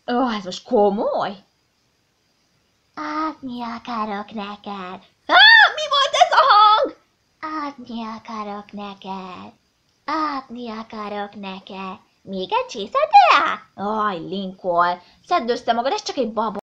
Ó, ez most komoly? Adni akarok neked. Mi volt ez a hang? Adni akarok neked. Adni akarok neked. Még egy csészet rá? Aj, Lincoln, szedd össze magad, ez csak egy baba.